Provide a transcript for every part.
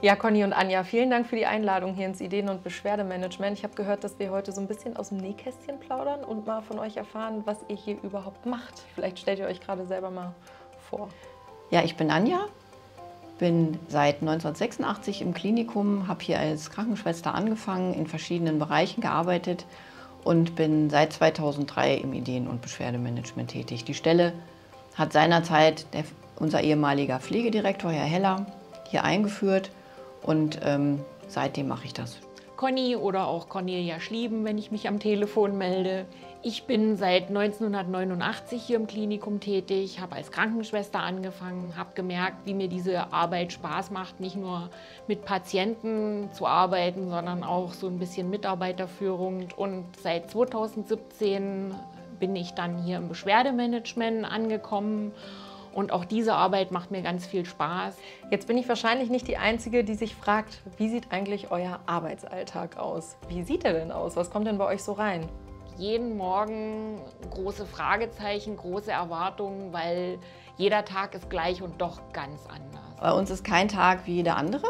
Ja, Conny und Anja, vielen Dank für die Einladung hier ins Ideen- und Beschwerdemanagement. Ich habe gehört, dass wir heute so ein bisschen aus dem Nähkästchen plaudern und mal von euch erfahren, was ihr hier überhaupt macht. Vielleicht stellt ihr euch gerade selber mal vor. Ja, ich bin Anja, bin seit 1986 im Klinikum, habe hier als Krankenschwester angefangen, in verschiedenen Bereichen gearbeitet und bin seit 2003 im Ideen- und Beschwerdemanagement tätig. Die Stelle hat seinerzeit unser ehemaliger Pflegedirektor, Herr Heller, hier eingeführt und seitdem mache ich das. Conny oder auch Cornelia Schlieben, wenn ich mich am Telefon melde. Ich bin seit 1989 hier im Klinikum tätig, habe als Krankenschwester angefangen, habe gemerkt, wie mir diese Arbeit Spaß macht, nicht nur mit Patienten zu arbeiten, sondern auch so ein bisschen Mitarbeiterführung. Und seit 2017 bin ich dann hier im Beschwerdemanagement angekommen. Und auch diese Arbeit macht mir ganz viel Spaß. Jetzt bin ich wahrscheinlich nicht die Einzige, die sich fragt, wie sieht eigentlich euer Arbeitsalltag aus? Wie sieht er denn aus? Was kommt denn bei euch so rein? Jeden Morgen große Fragezeichen, große Erwartungen, weil jeder Tag ist gleich und doch ganz anders. Bei uns ist kein Tag wie jeder andere.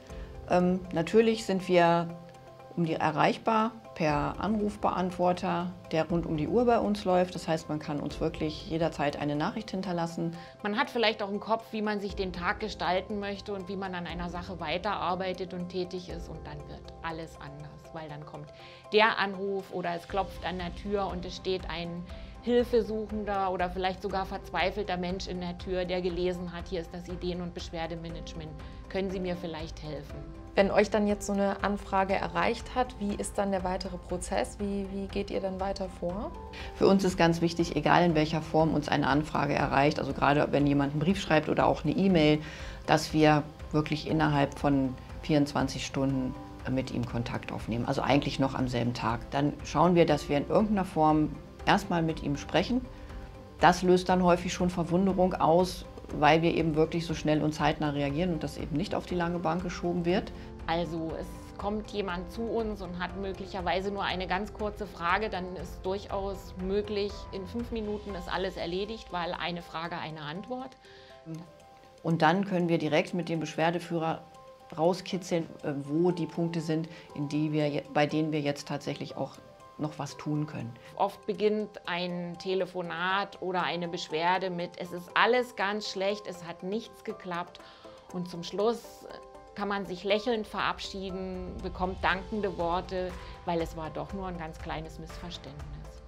Natürlich sind wir erreichbar per Anrufbeantworter, der rund um die Uhr bei uns läuft. Das heißt, man kann uns wirklich jederzeit eine Nachricht hinterlassen. Man hat vielleicht auch im Kopf, wie man sich den Tag gestalten möchte und wie man an einer Sache weiterarbeitet und tätig ist. Und dann wird alles anders, weil dann kommt der Anruf oder es klopft an der Tür und es steht ein hilfesuchender oder vielleicht sogar verzweifelter Mensch in der Tür, der gelesen hat, hier ist das Ideen- und Beschwerdemanagement. Können Sie mir vielleicht helfen? Wenn euch dann jetzt so eine Anfrage erreicht hat, wie ist dann der weitere Prozess? Wie geht ihr dann weiter vor? Für uns ist ganz wichtig, egal in welcher Form uns eine Anfrage erreicht, also gerade wenn jemand einen Brief schreibt oder auch eine E-Mail, dass wir wirklich innerhalb von 24 Stunden mit ihm Kontakt aufnehmen, also eigentlich noch am selben Tag. Dann schauen wir, dass wir in irgendeiner Form erstmal mit ihm sprechen. Das löst dann häufig schon Verwunderung aus, weil wir eben wirklich so schnell und zeitnah reagieren und das eben nicht auf die lange Bank geschoben wird. Also es kommt jemand zu uns und hat möglicherweise nur eine ganz kurze Frage, dann ist durchaus möglich, in 5 Minuten ist alles erledigt, weil eine Frage, eine Antwort. Und dann können wir direkt mit dem Beschwerdeführer rauskitzeln, wo die Punkte sind, bei denen wir jetzt tatsächlich auch noch was tun können. Oft beginnt ein Telefonat oder eine Beschwerde mit, es ist alles ganz schlecht, es hat nichts geklappt und zum Schluss kann man sich lächelnd verabschieden, bekommt dankende Worte, weil es war doch nur ein ganz kleines Missverständnis.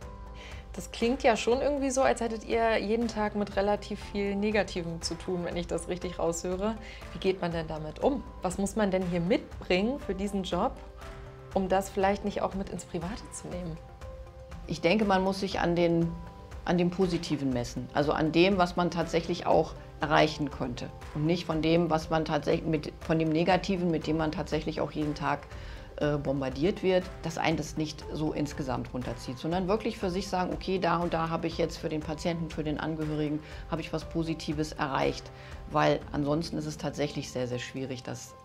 Das klingt ja schon irgendwie so, als hättet ihr jeden Tag mit relativ viel Negativem zu tun, wenn ich das richtig raushöre. Wie geht man denn damit um? Was muss man denn hier mitbringen für diesen Job, um das vielleicht nicht auch mit ins Private zu nehmen? Ich denke, man muss sich an dem Positiven messen, also an dem, was man tatsächlich auch erreichen konnte und nicht von dem, was man von dem Negativen, mit dem man tatsächlich auch jeden Tag bombardiert wird, dass einen das nicht so insgesamt runterzieht, sondern wirklich für sich sagen, okay, da und da habe ich jetzt für den Patienten, für den Angehörigen, habe ich was Positives erreicht, weil ansonsten ist es tatsächlich sehr, sehr schwierig, das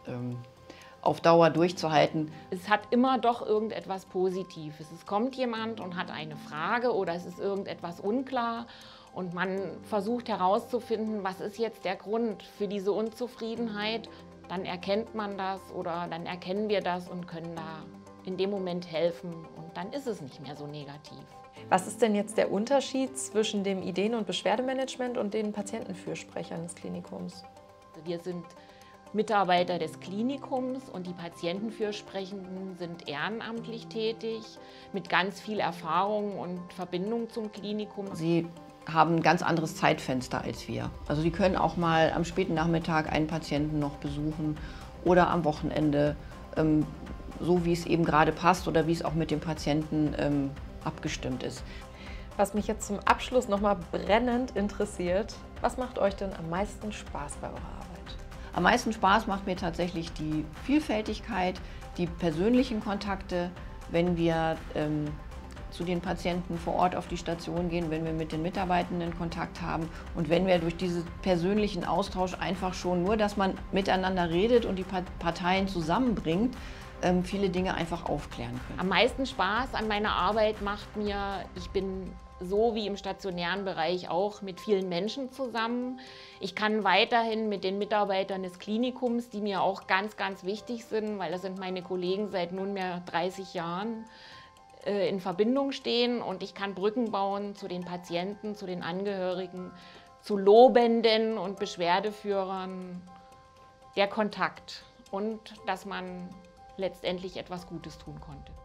auf Dauer durchzuhalten. Es hat immer doch irgendetwas Positives. Es kommt jemand und hat eine Frage oder es ist irgendetwas unklar und man versucht herauszufinden, was ist jetzt der Grund für diese Unzufriedenheit. Dann erkennt man das oder dann erkennen wir das und können da in dem Moment helfen und dann ist es nicht mehr so negativ. Was ist denn jetzt der Unterschied zwischen dem Ideen- und Beschwerdemanagement und den Patientenfürsprechern des Klinikums? Wir sind Mitarbeiter des Klinikums und die Patientenfürsprechenden sind ehrenamtlich tätig, mit ganz viel Erfahrung und Verbindung zum Klinikum. Sie haben ein ganz anderes Zeitfenster als wir. Also Sie können auch mal am späten Nachmittag einen Patienten noch besuchen oder am Wochenende, so wie es eben gerade passt oder wie es auch mit dem Patienten abgestimmt ist. Was mich jetzt zum Abschluss noch mal brennend interessiert, was macht euch denn am meisten Spaß bei eurer Arbeit? Am meisten Spaß macht mir tatsächlich die Vielfältigkeit, die persönlichen Kontakte, wenn wir zu den Patienten vor Ort auf die Station gehen, wenn wir mit den Mitarbeitenden Kontakt haben und wenn wir durch diesen persönlichen Austausch einfach schon nur, dass man miteinander redet und die Parteien zusammenbringt, viele Dinge einfach aufklären können. Am meisten Spaß an meiner Arbeit macht mir, ich bin so wie im stationären Bereich auch mit vielen Menschen zusammen. Ich kann weiterhin mit den Mitarbeitern des Klinikums, die mir auch ganz, ganz wichtig sind, weil das sind meine Kollegen seit nunmehr 30 Jahren, in Verbindung stehen, und ich kann Brücken bauen zu den Patienten, zu den Angehörigen, zu Lobenden und Beschwerdeführern. Der Kontakt und dass man letztendlich etwas Gutes tun konnte.